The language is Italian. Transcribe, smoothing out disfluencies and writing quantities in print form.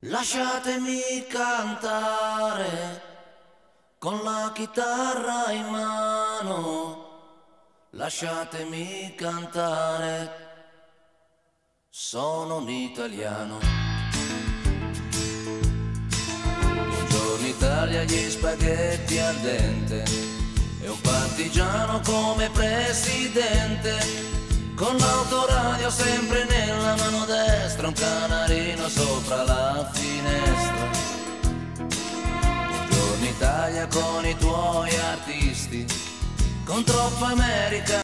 Lasciatemi cantare con la chitarra in mano, lasciatemi cantare, sono un italiano. Buongiorno Italia, gli spaghetti al dente e un partigiano come presidente, con l'autoradio sempre nella mano destra, un canarino sopra la finestra. Buongiorno Italia con i tuoi artisti, con troppa America.